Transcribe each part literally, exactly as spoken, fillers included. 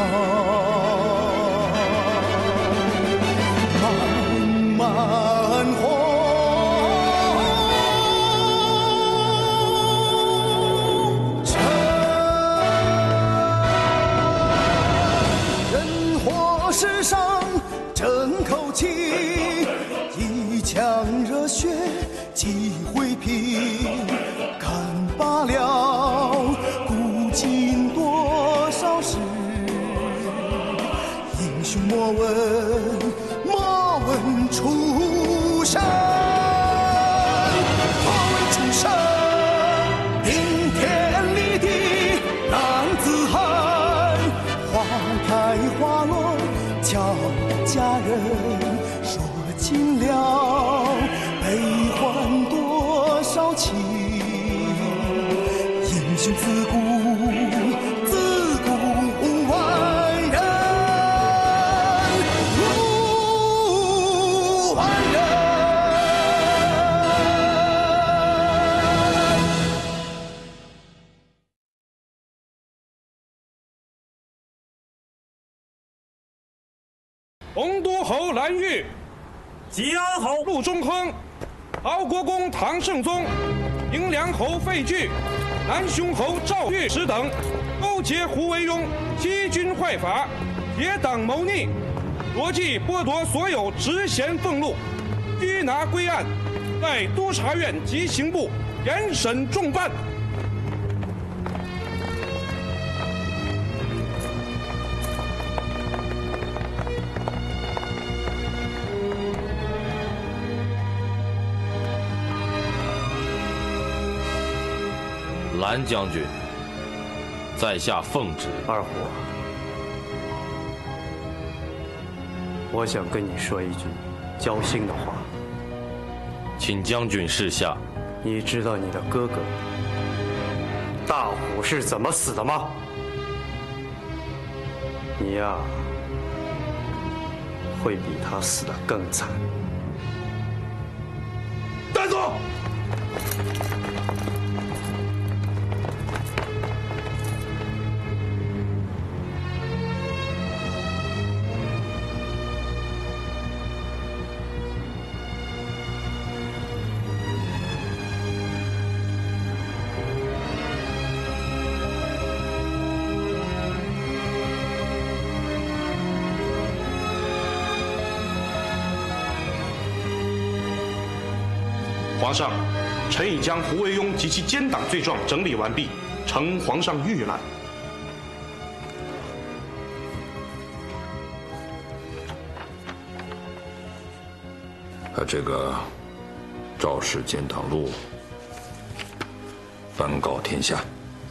漫漫红尘，人活世上争口气，一腔热血几回皮，看罢了古今多少事，英雄莫问莫问出身，莫问出身，顶天立地男子汉，花开花落俏佳人，说尽了悲欢多少情，英雄自古自古万人如万人。 洪都侯蓝玉， 吉安侯陆中亨，敖国公唐圣宗，平凉侯费巨，南匈侯赵月石等，勾结胡惟庸，欺君坏法，结党谋逆，逻辑剥夺所有职衔俸禄，拘拿归案，在督察院及刑部严审重办。 蓝将军，在下奉旨。 二虎，我想跟你说一句交心的话。 请将军示下。 你知道你的哥哥大虎是怎么死的吗？你呀，会比他死得更惨。 带走！ 皇上，臣已将胡惟庸及其奸党罪状整理完毕，呈皇上御览。 他这个赵氏奸党录颁告天下。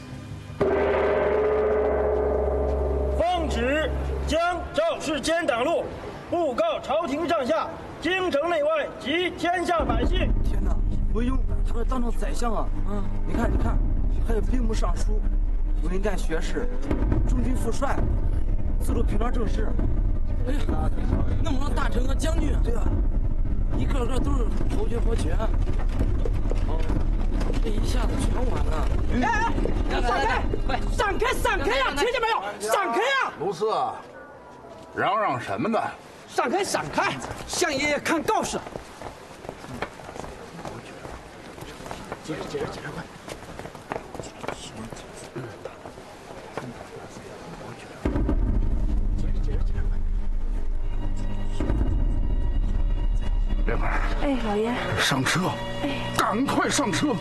奉旨将赵氏奸党录布告朝廷上下、京城内外及天下百姓。 天哪，惟庸他会当上宰相啊！嗯，你看，你看，还有兵部尚书、文干学士、中军副帅、司路平章政事。哎呀，那么多大臣和将军，对啊，一个个都是侯爵伯爵。哦，这一下子全完了。 哎哎，闪开！快闪开！闪开呀！听见没有？闪开呀！ 卢四，嚷嚷什么呢？ 闪开！闪开！向爷爷看告示。接着，接着，接着，快！ 莲儿， 哎，老爷， 上车！ 哎， 赶快上车！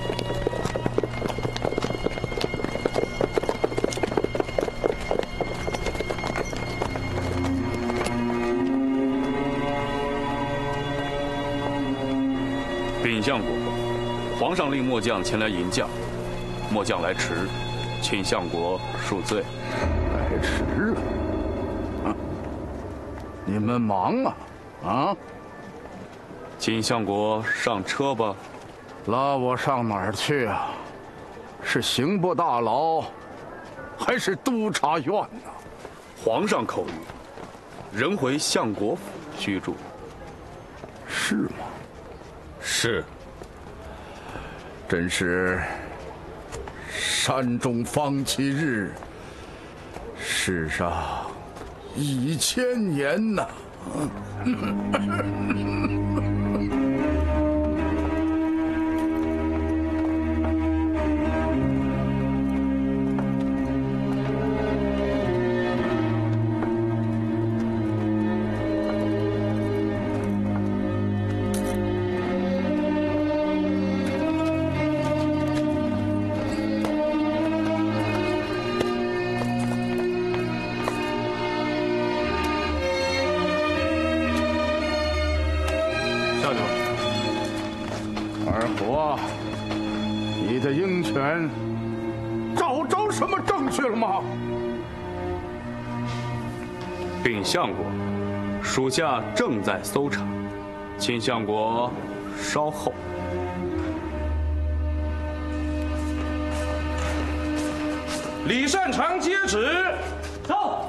禀相国，皇上令末将前来迎驾，末将来迟，请相国恕罪。 来迟了？啊！你们忙啊！啊！ 请相国上车吧。 拉我上哪儿去啊？是刑部大牢，还是督察院呢？ 皇上口谕，人回相国府居住。 是吗？ 是。 真是山中方七日，世上一千年呐！二虎，你的鹰犬找着什么证据了吗？ 禀相国，属下正在搜查，请相国稍后。 李善长接旨。 走。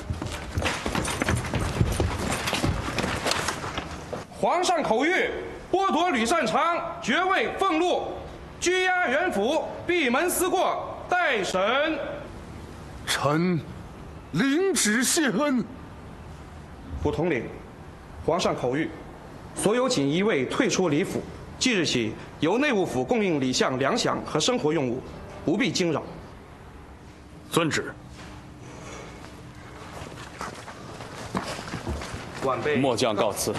皇上口谕，剥夺吕善长爵位俸禄，拘押原府，闭门思过，待审。 臣领旨谢恩。 副统领，皇上口谕，所有锦衣卫退出李府，即日起由内务府供应李相粮饷和生活用物，不必惊扰。 遵旨。 晚辈末将告辞。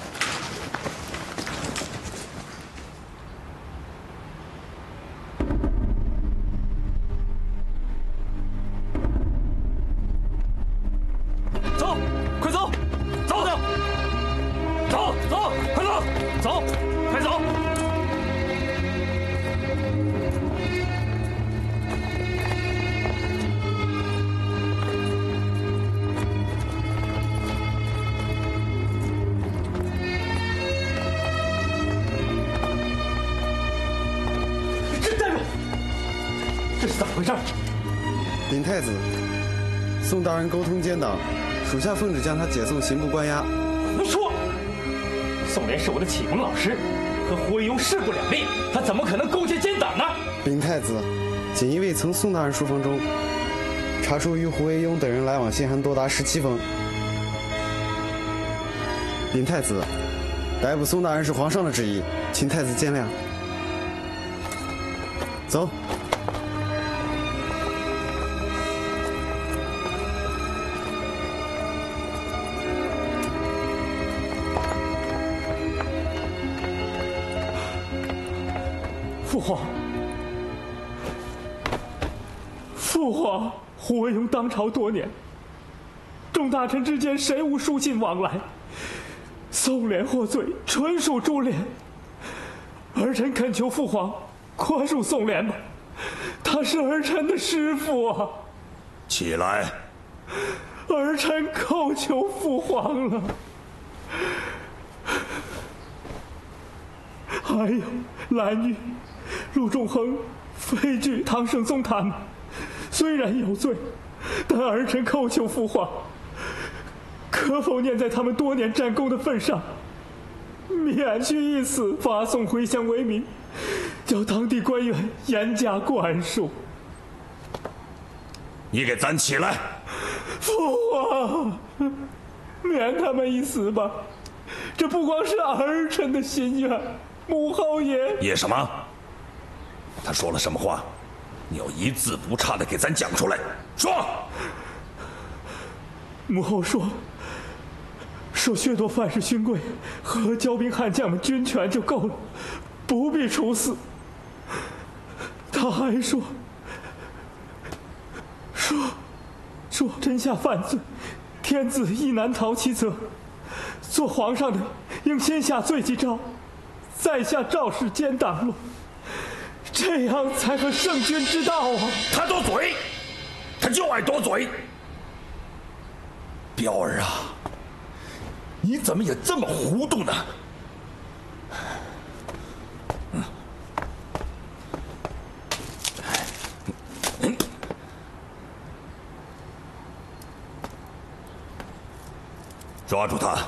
走，快走，走走，走走，快走，走，快走。 这是怎么回事？ 禀太子，宋大人沟通奸党，属下奉旨将他解送刑部关押。 胡说！宋濂是我的启蒙老师，和胡惟庸势不两立，他怎么可能勾结奸党呢？ 禀太子，锦衣卫从宋大人书房中查出与胡惟庸等人来往信函多达十七封。禀太子，逮捕宋大人是皇上的旨意，请太子见谅。走。 父皇，父皇，胡惟庸当朝多年，众大臣之间谁无书信往来？宋濂获罪，纯属株连。儿臣恳求父皇宽恕宋濂吧，他是儿臣的师父啊！ 起来， 儿臣叩求父皇了。还有蓝玉、陆仲衡、费巨、唐圣宗他们，虽然有罪，但儿臣叩求父皇，可否念在他们多年战功的份上，免去一死，发送回乡为民，叫当地官员严加管束。 你给咱起来！ 父皇，免他们一死吧，这不光是儿臣的心愿。母后也也什么？他说了什么话？你要一字不差的给咱讲出来。说。 母后说，说削夺范氏勋贵和骄兵悍将们军权就够了，不必处死。他还说，说，说真下犯罪，天子亦难逃其责。做皇上的应先下罪己诏。在下赵氏奸党论，这样才合圣君之道啊！ 他多嘴，他就爱多嘴。彪儿啊，你怎么也这么糊涂呢？嗯，嗯，抓住他！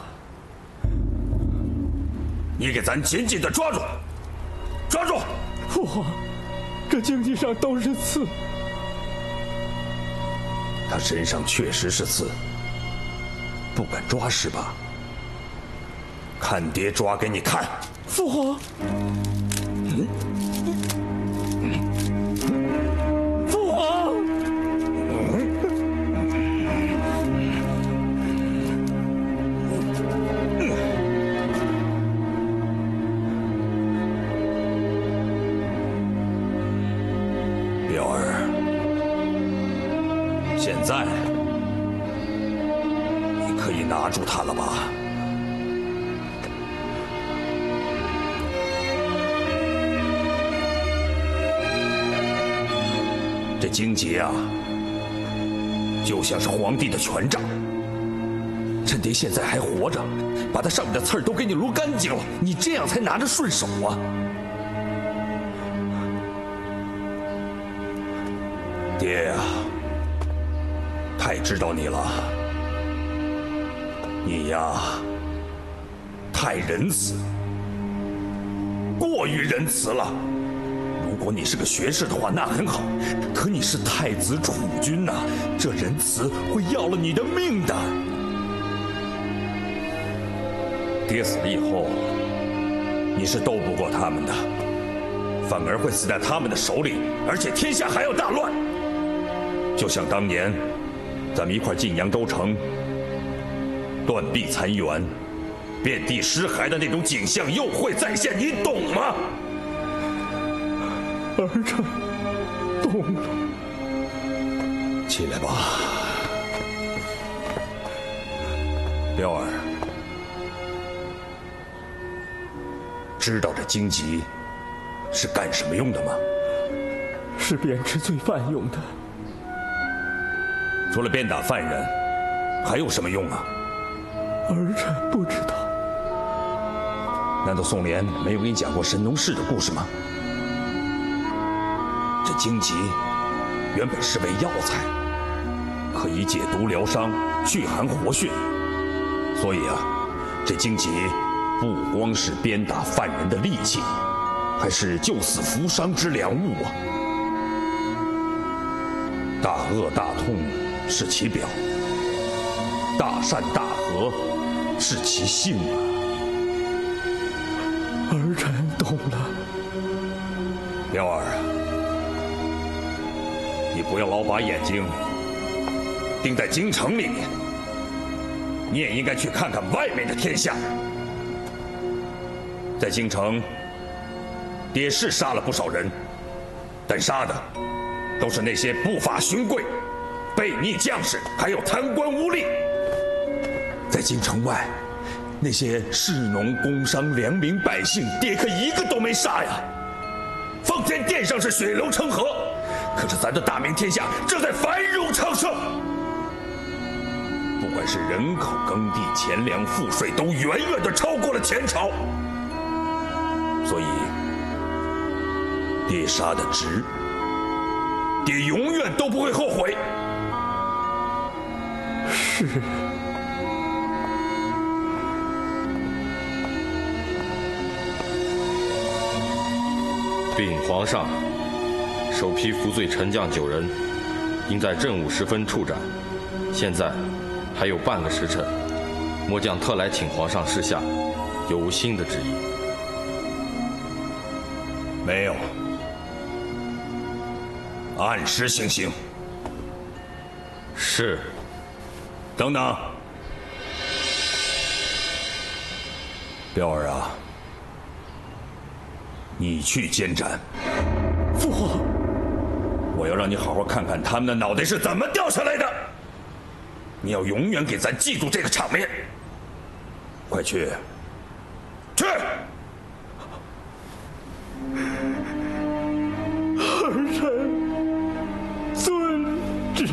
你给咱紧紧的抓住，抓住！ 父皇，这经济上都是刺。 他身上确实是刺， 不敢抓是吧？看爹抓给你看！ 父皇，嗯，父皇， 彪儿，现在你可以拿住他了吧？ 这荆棘啊，就像是皇帝的权杖。趁爹现在还活着，把它上面的刺儿都给你撸干净了，你这样才拿着顺手啊！爹呀，太知道你了，你呀，太仁慈，过于仁慈了。 如果你是个学士的话，那很好。可你是太子储君呐、啊，这仁慈会要了你的命的。爹死了以后，你是斗不过他们的，反而会死在他们的手里，而且天下还要大乱。就像当年咱们一块进扬州城，断壁残垣、遍地尸骸的那种景象又会再现，你懂吗？ 儿臣懂了。 起来吧，彪儿。知道这荆棘是干什么用的吗？ 是鞭笞罪犯用的。 除了鞭打犯人，还有什么用啊？ 儿臣不知道。 难道宋濂没有给你讲过神农氏的故事吗？ 这荆棘原本是味药材，可以解毒疗伤、祛寒活血。所以啊，这荆棘不光是鞭打犯人的利器，还是救死扶伤之良物啊！大恶大痛是其表，大善大和是其性啊！ 儿臣懂了， 彪儿。 你不要老把眼睛盯在京城里面，你也应该去看看外面的天下。在京城，爹是杀了不少人，但杀的都是那些不法勋贵、悖逆将士，还有贪官污吏。在京城外，那些士农工商良民百姓，爹可一个都没杀呀。奉天殿上是血流成河。 可是咱的大明天下正在繁荣昌盛，不管是人口、耕地、钱粮、赋税，都远远地超过了前朝。所以，爹杀的值，爹永远都不会后悔。 是。 禀皇上。 首批服罪臣将九人，应在正午时分处斩。现在还有半个时辰，末将特来请皇上示下，有无新的旨意？ 没有，按时行刑。 是。 等等，彪儿啊，你去监斩。 父皇。 我要让你好好看看他们的脑袋是怎么掉下来的！你要永远给咱记住这个场面。快去，去！ 儿臣遵旨。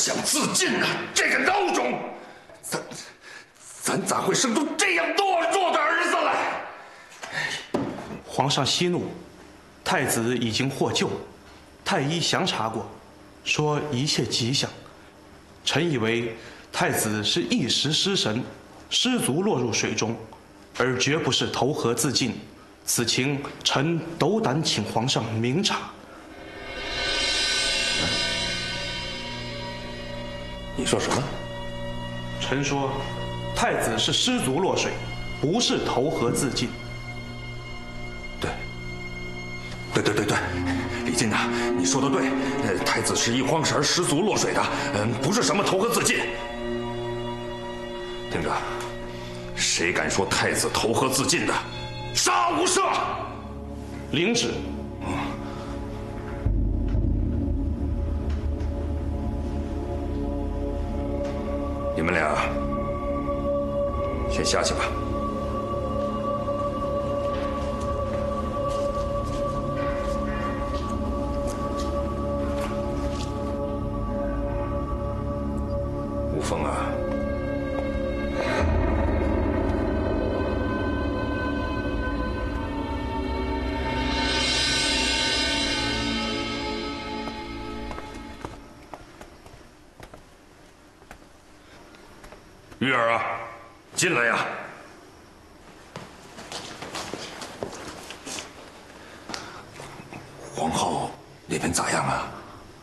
想自尽啊！这个孬种，咱咱咋会生出这样懦弱的儿子来？ 皇上息怒，太子已经获救，太医详查过，说一切吉祥。臣以为太子是一时失神，失足落入水中，而绝不是投河自尽。此情臣斗胆请皇上明察。 你说什么？ 臣说，太子是失足落水，不是投河自尽。 对，对对对对，李靖呐，你说的对，呃，太子是一慌神失足落水的，嗯，不是什么投河自尽。听着，谁敢说太子投河自尽的，杀无赦！ 领旨。 你们俩先下去吧。吴峰啊，玉儿啊，进来呀！皇后那边咋样啊？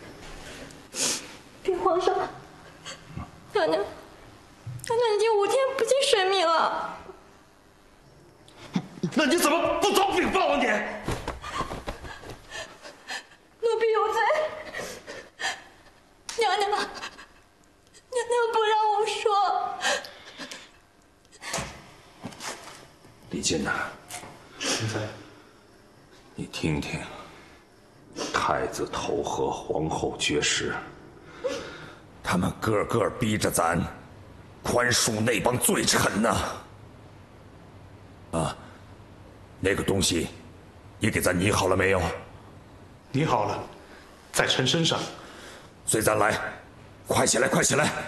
禀皇上，娘娘，娘娘已经五天不进水米了。 那你怎么不早禀报啊你？ 奴婢有罪，娘娘，娘娘不让我说。 李靖呐， 臣在。 你听听，太子投河，皇后绝食，他们个个逼着咱宽恕那帮罪臣呐！啊，那个东西，你给咱拟好了没有？ 拟好了，在臣身上。 随咱来，快起来，快起来！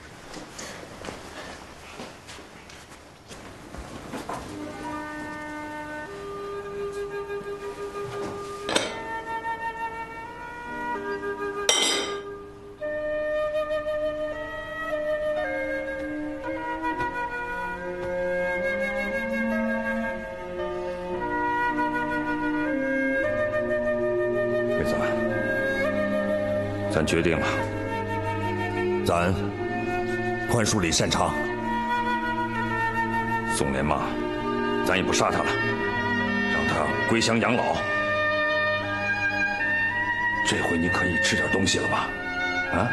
妹子，咱决定了，咱宽恕李善长，宋连骂，咱也不杀他了，让他归乡养老。这回你可以吃点东西了吧？啊？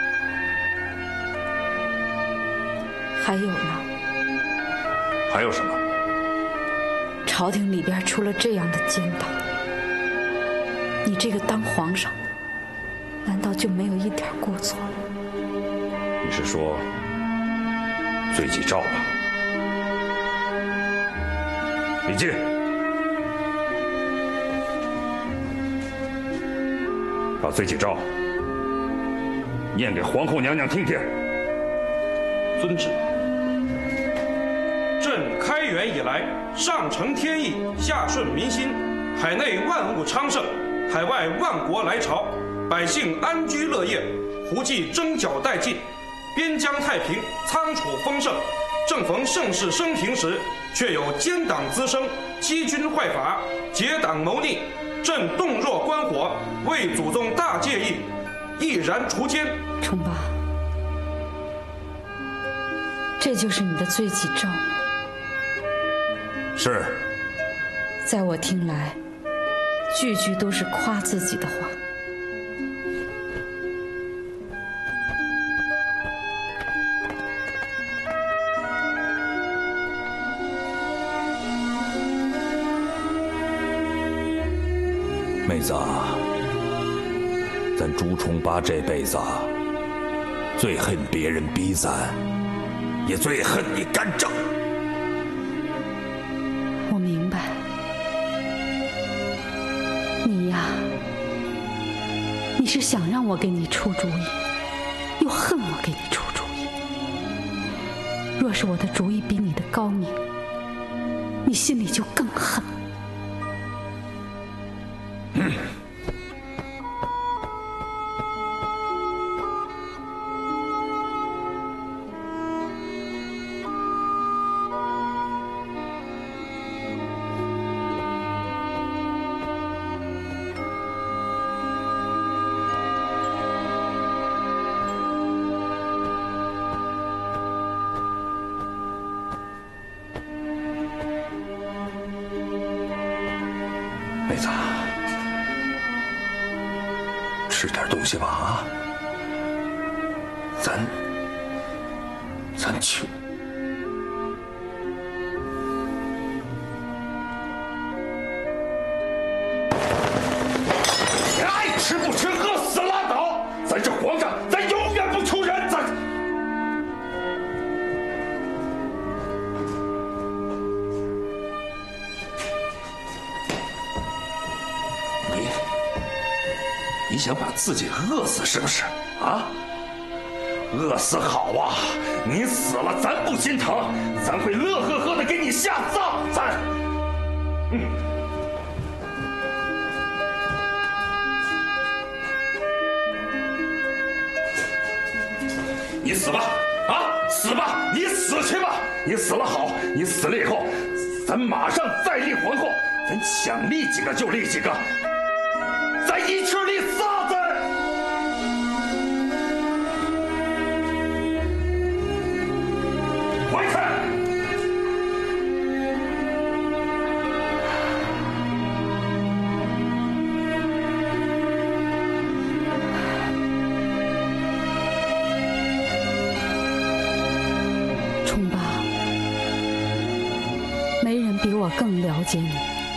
还有呢？ 还有什么？ 朝廷里边出了这样的奸党，你这个当皇上，难道就没有一点过错？ 你是说罪己诏吧？李靖，把罪己诏念给皇后娘娘听听。 遵旨。朕开元以来，上承天意，下顺民心，海内万物昌盛，海外万国来朝，百姓安居乐业，胡骑征剿殆尽，边疆太平，仓储丰盛。正逢盛世升平时，却有奸党滋生，欺君坏法，结党谋逆。朕动若观火，为祖宗大戒意，毅然除奸。 崇八，这就是你的罪己诏。 是。 在我听来，句句都是夸自己的话。 妹子啊，咱朱重八这辈子最恨别人逼咱，也最恨你干政。 我明白，你呀，你是想让我给你出主意， 又恨我给你出主意。若是我的主意比你的高明，你心里就更恨。 嗯。妹子，吃点东西吧啊！咱咱去。你爱吃不吃，饿死拉倒。咱是皇上，咱永远不出人。咱。你想把自己饿死是不是？啊？饿死好啊！你死了咱不心疼，咱会乐呵呵的给你下葬。咱，嗯。你死吧，啊，死吧，你死去吧。你死了好，你死了以后，咱马上再立皇后，咱想立几个就立几个。咱一吃立仨子，回去。 冲爸，没人比我更了解你。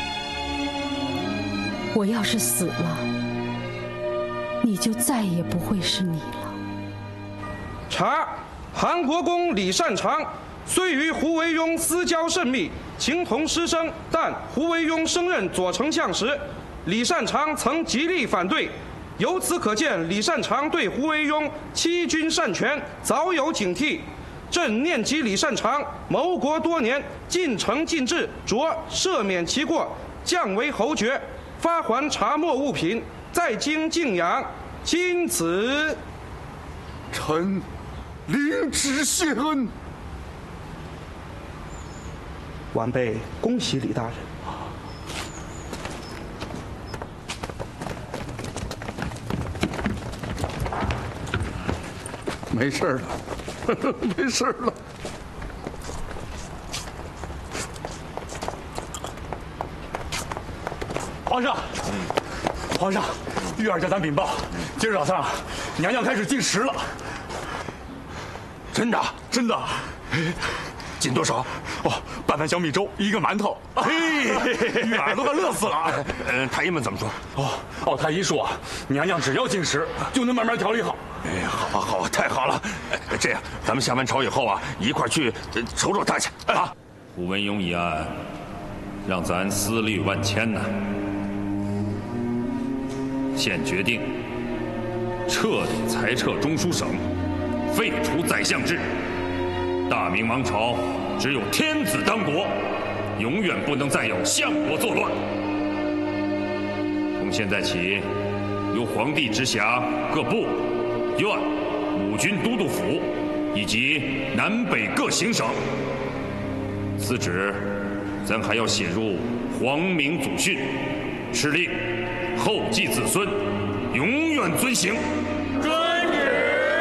我要是死了，你就再也不会是你了。 查，韩国公李善长虽与胡惟庸私交甚密，情同师生，但胡惟庸升任左丞相时，李善长曾极力反对。由此可见，李善长对胡惟庸欺君擅权早有警惕。朕念及李善长谋国多年，尽诚尽智，着赦免其过，降为侯爵。发还茶墨物品，在京敬仰，钦此。 臣领旨谢恩。 晚辈恭喜李大人。 没事了，没事了。 皇上，皇上，玉儿叫咱禀报，今儿早上娘娘开始进食了。 真的？ 真的。 进多少？ 哦，半碗小米粥，一个馒头。嘿，玉儿都快乐死了。 呃，太医们怎么说？ 哦哦，太医说，娘娘只要进食，就能慢慢调理好。 哎，好啊好啊，太好了。这样，咱们下完朝以后啊，一块去瞅瞅他去啊。 胡惟庸一案，让咱思虑万千呐。现决定彻底裁撤中书省，废除宰相制。大明王朝只有天子当国，永远不能再有相国作乱。从现在起，由皇帝直辖各部、院、五军都督府以及南北各行省。此旨，咱还要写入皇明祖训，敕令后继子孙永远遵行。 遵旨。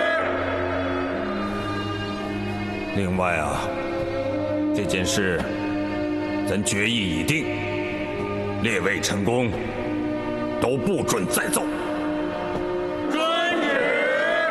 另外啊，这件事咱决议已定，列位臣工都不准再奏。 遵旨。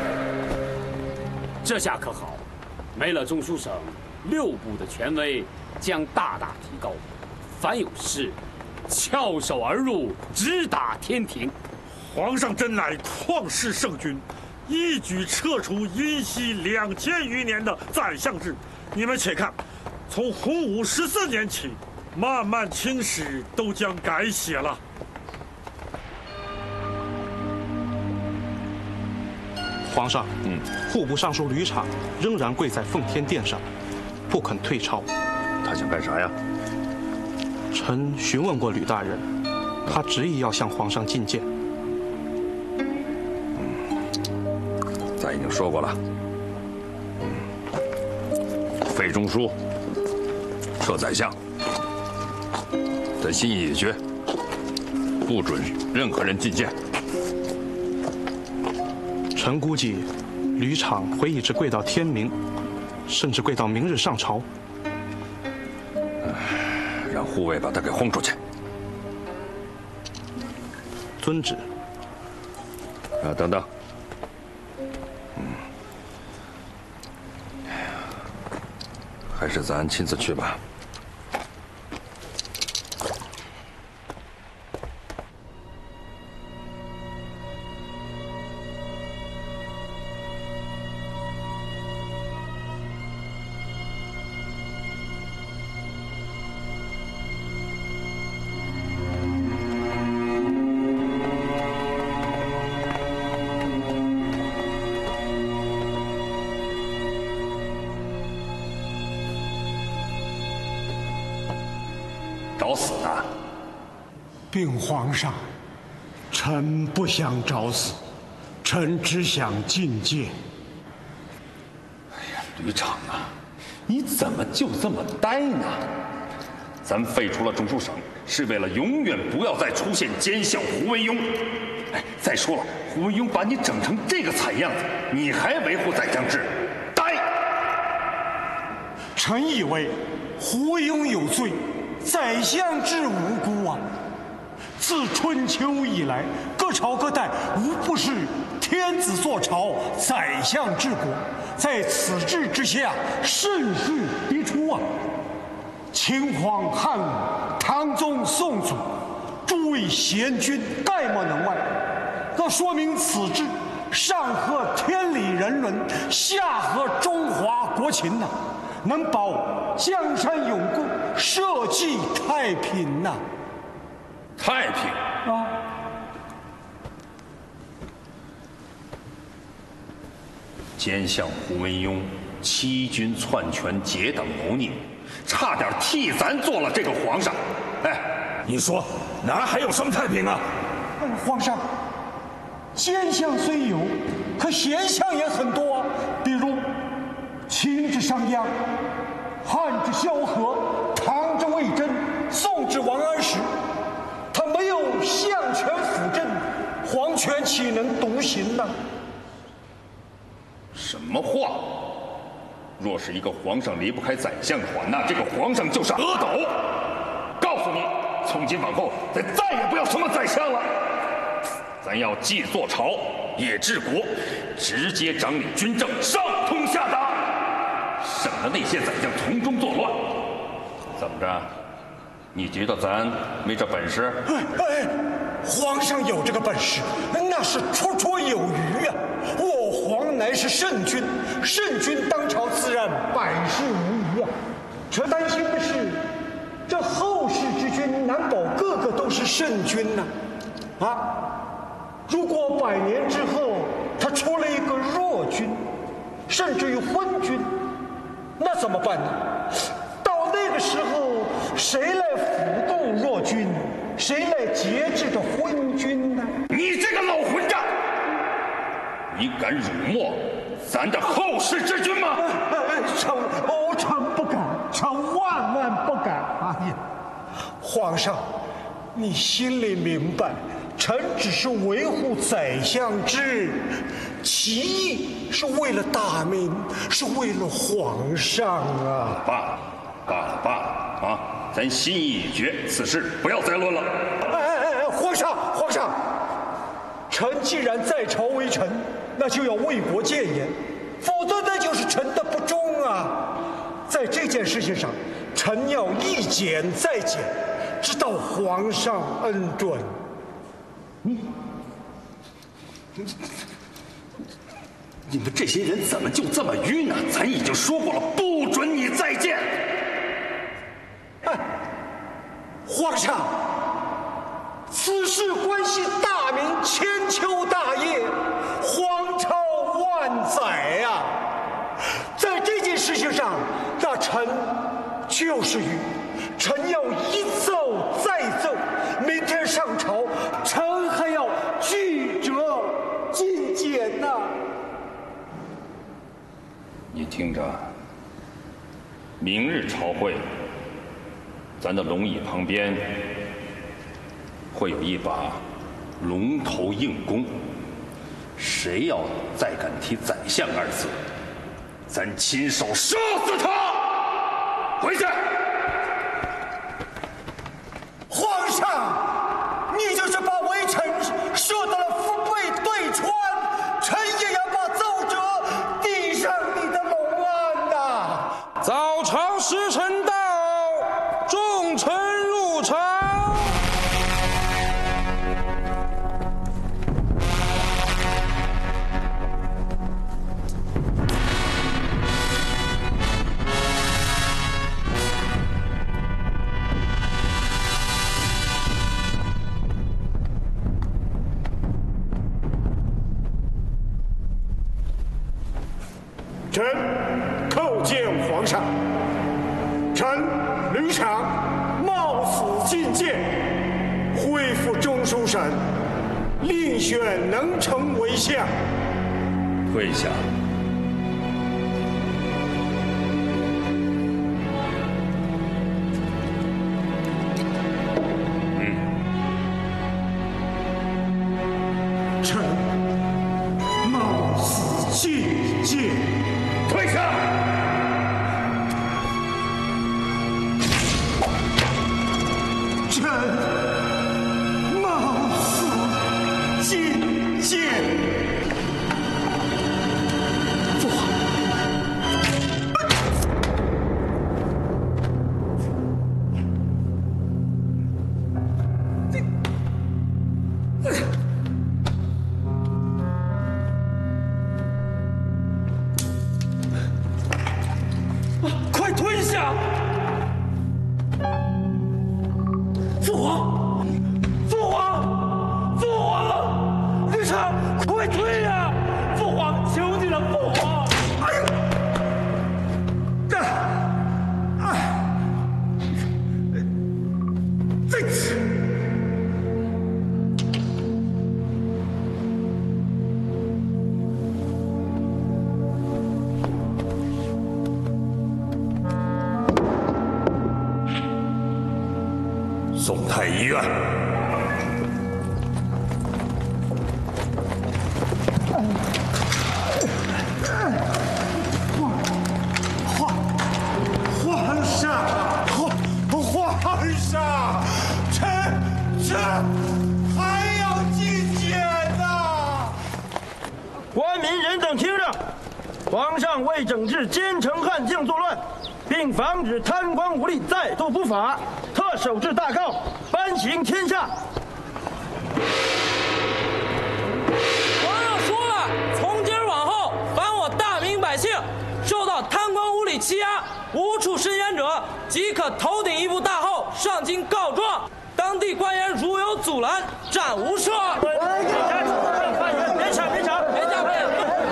这下可好，没了中书省，六部的权威将大大提高，凡有事，翘首而入，直打天庭。 皇上真乃旷世圣君，一举撤除因袭两千余年的宰相制。你们且看，从洪武十四年起，漫漫清史都将改写了。 皇上，嗯，户部尚书吕敞仍然跪在奉天殿上，不肯退朝。 他想干啥呀？ 臣询问过吕大人，他执意要向皇上觐见。 咱已经说过了。废中书，撤宰相。咱心意已决，不准任何人觐见。 臣估计，吕敞会一直跪到天明，甚至跪到明日上朝。 让护卫把他给轰出去。 遵旨。 啊，等等。嗯，还是咱亲自去吧。 找死呢！ 禀皇上，臣不想找死，臣只想觐见。 哎呀，吕敞啊，你怎么就这么呆呢？咱废除了中书省，是为了永远不要再出现奸相胡惟庸。哎，再说了，胡惟庸把你整成这个惨样子，你还维护宰相制？呆！ 臣以为胡惟庸有罪，宰相制无辜啊！自春秋以来，各朝各代无不是天子坐朝，宰相治国，在此制之下，盛世迭出啊！秦皇汉武、唐宗宋祖，诸位贤君概莫能外，那说明此制上合天理人伦，下合中华国情呐、啊，能保江山永固，社稷太平呐、啊！ 太平啊！ 奸相胡惟庸欺君篡权，结党谋逆，差点替咱做了这个皇上。哎， 你说哪还有什么太平啊？ 皇上，奸相虽有，可贤相也很多啊。比如秦之商鞅，汉之萧何，唐之魏征，宋之王安石。他没有相权辅政，皇权岂能独行呢？ 什么话？若是一个皇上离不开宰相的话，那这个皇上就是阿斗。告诉你，从今往后，咱再也不要什么宰相了。咱要既坐朝，也治国，直接掌理军政，上通下达，省得那些宰相从中作乱。怎么着？你觉得咱没这本事？ 哎哎，皇上有这个本事，那是绰绰有余啊！我皇乃是圣君，圣君当朝自然百事无虞啊。这担心的是，这后世之君难保个个都是圣君呐、啊。啊，如果百年之后他出了一个弱君，甚至于昏君，那怎么办呢？到那个时候，谁来辅动弱君？谁来节制这昏君呢？ 你这个老混账！你敢辱没咱的后世之君吗？ 臣哦，臣不敢，臣万万不敢！哎呀，皇上，你心里明白，臣只是维护宰相制，其意是为了大明，是为了皇上啊！ 罢了，罢了，罢了啊！咱心意已决，此事不要再论了。 哎哎哎，皇上，皇上，臣既然在朝为臣，那就要为国谏言，否则那就是臣的不忠啊！在这件事情上，臣要一减再减，直到皇上恩准。 你，你们这些人怎么就这么愚呢？咱已经说过了，不准你再见。 哎，皇上，此事关系大明千秋大业，皇朝就是雨，臣要一奏再奏，明天上朝，臣还要具折进谏呐。 你听着，明日朝会，咱的龙椅旁边会有一把龙头硬弓，谁要再敢提宰相二字，咱亲手射死他！回去。 皇上，你就是把微臣射到了腹背对穿，臣也要把奏折递上你的龙案呐！ 早朝时辰到，众臣入朝。 臣叩见皇上。臣吕长冒死进谏，恢复中书省，另选能臣为相。 退下。 嗯。臣冒死进谏。 退下！ 臣冒死进谏。父皇， 快退下！父皇，父皇，父皇，吕长，快退呀！父皇，求你了，父皇！哎呦！哎！这次。 送太医院。 皇皇皇上，皇皇上，臣臣还要进谏呐！ 官民人等听着，皇上为整治奸臣悍将作乱，并防止贪官污吏再度不法，特手制大诏，颁行天下。 皇上说了，从今儿往后，凡我大明百姓受到贪官污吏欺压、无处伸冤者，即可头顶一部大号上京告状。当地官员如有阻拦，斩无赦。 别吵，别吵， 别叫别。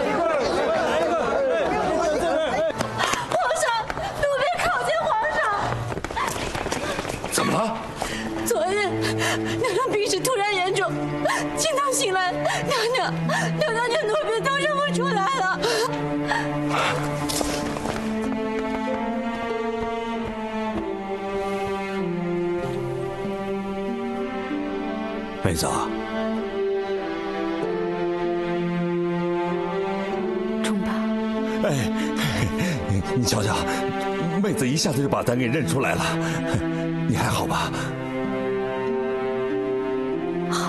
皇上，奴婢叩见皇上。 怎么了？ 昨日娘娘病势突然严重，今早醒来，娘娘娘娘连奴婢都认不出来了。 妹子啊， 忠爸， 哎，你你瞧瞧，妹子一下子就把咱给认出来了，你还好吧？ 好。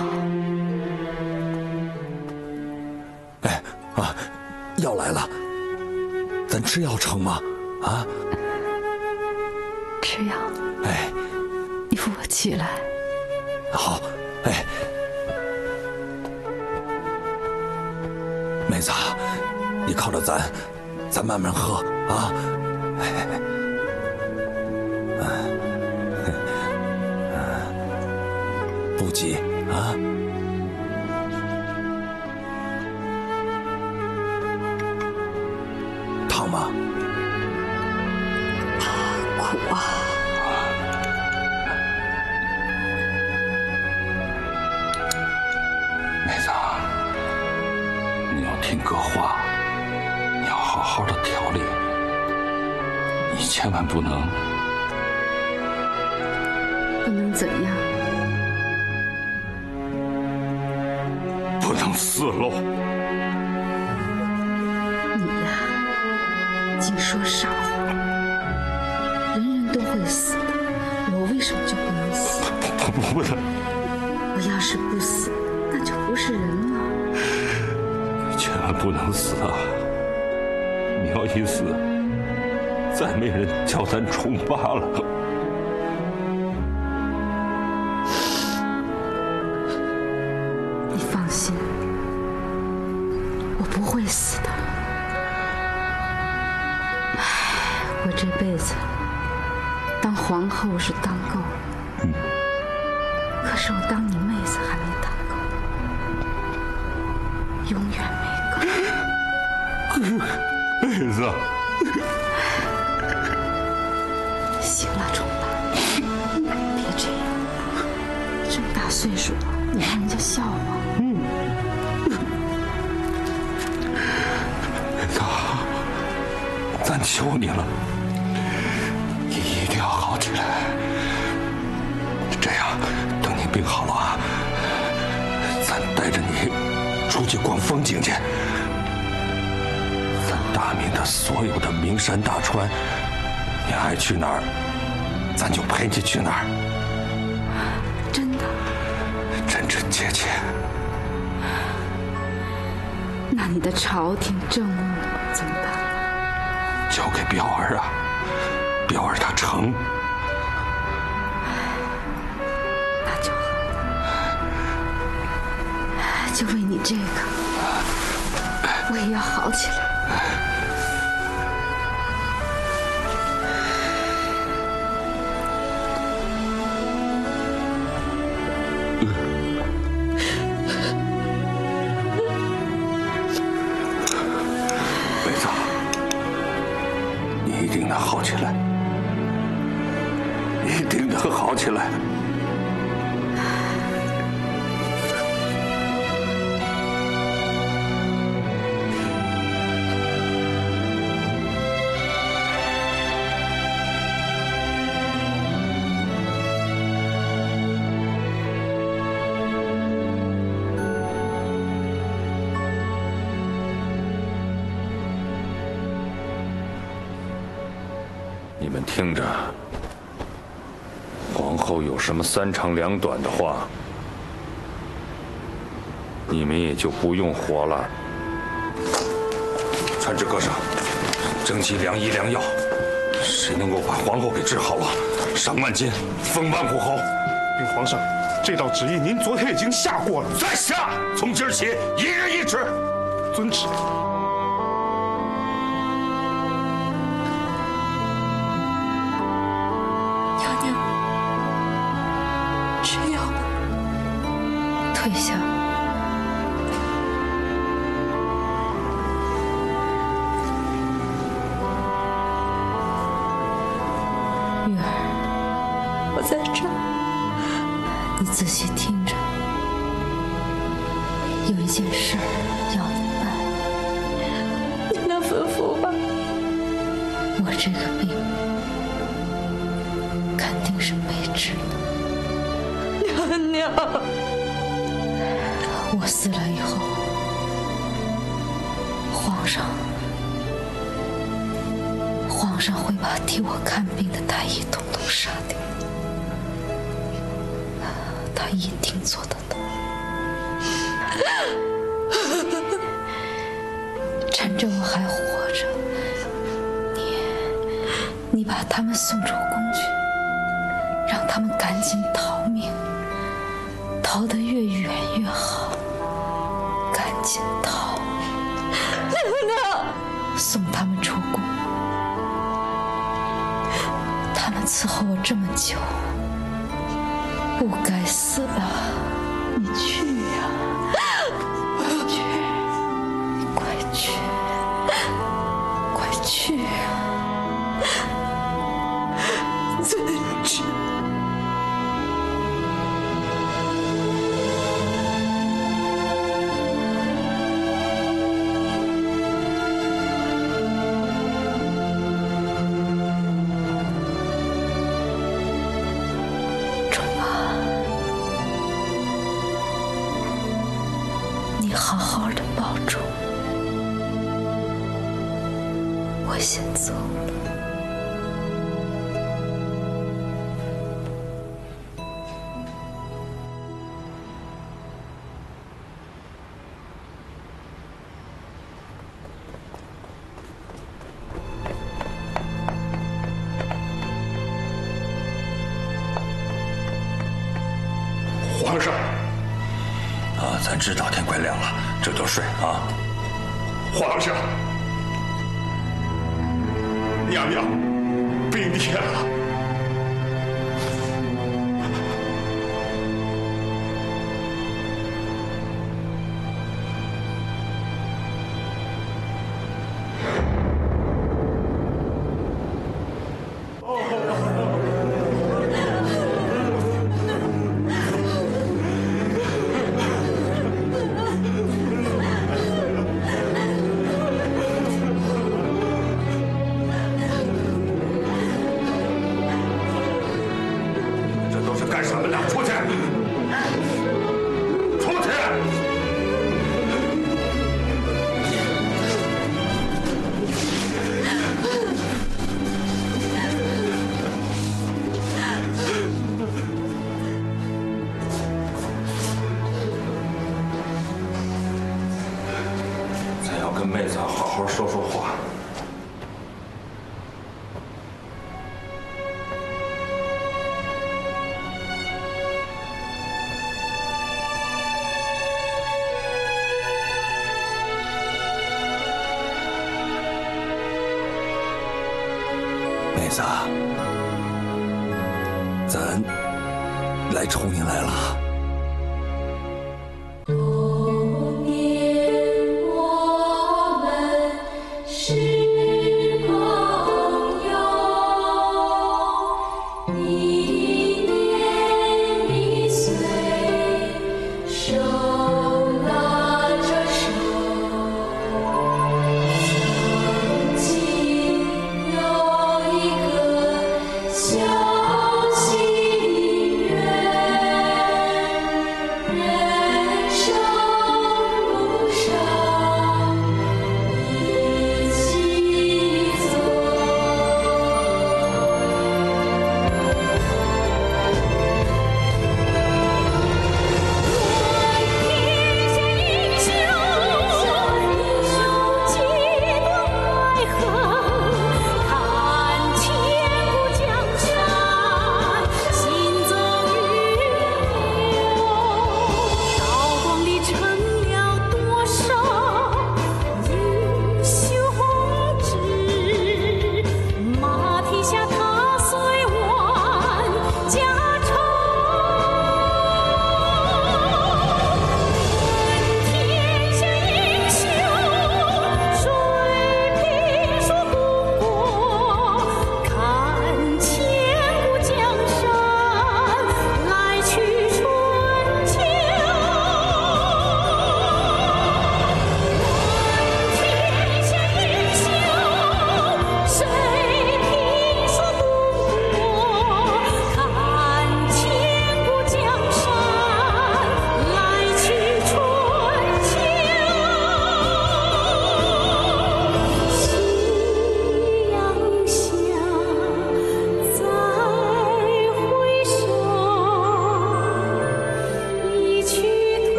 哎啊，药来了，咱吃药成吗？啊？ 吃药。 哎， 你扶我起来。 好。哎，妹子，你靠着咱，咱慢慢喝啊！哎，不急啊！烫吗？ 苦啊！ 品各化，你要好好的调理，你千万不能不能怎样？ 不能死喽！ 你呀，净说傻话。人人都会死的，我为什么就不能死？ 不能！ 我要是不死，那就不是人了。 千万不能死啊！你要一死，再没人叫咱重八了。 你放心，我不会死的。唉，我这辈子当皇后是当够了， 嗯， 可是我当你妹子还没当够，永远没够。 妹子， 行了，重八，别这样，这么大岁数了，你让人家笑话。 嗯。那咱求你了，你一定要好起来。这样，等你病好了啊，咱带着你出去逛风景去。咱大明的所有的名山大川，你爱去哪儿，咱就陪你去哪儿。 真的？ 真真切切。 那你的朝廷政务怎么办？ 交给彪儿啊，彪儿他成。 那就好，就为你这个，我也要好起来。 妹子，你一定能好起来，一定能好起来。 你们听着，皇后有什么三长两短的话，你们也就不用活了。传旨阁上，征集良医良药，谁能够把皇后给治好了，赏万金，封万户侯。 禀皇上，这道旨意您昨天已经下过了。 再下！从今儿起，一人一旨。 遵旨。 退下。玉儿， 我在这儿。 你仔细听着，有一件事儿要你办。 娘娘吩咐吧。 我这个病肯定是没治的。 娘娘。 我死了以后，皇上，皇上会把替我看病的太医统统杀掉，他一定做得到。趁着我还活着，你，你把他们送出宫去，让他们赶紧逃命，逃得越远越好。赶紧逃！ 娘娘， 送他们出宫。他们伺候我这么久，不该死的。你去呀，快去，快去，快去啊！ 遵旨。 你好好的保重。我先走了。 皇上，啊，咱知道天快亮了，这就睡啊。皇上，娘娘病跌了。干什么呢？出去！出去！ 咱要跟妹子好好说说话。 妹子，咱来瞅你来了。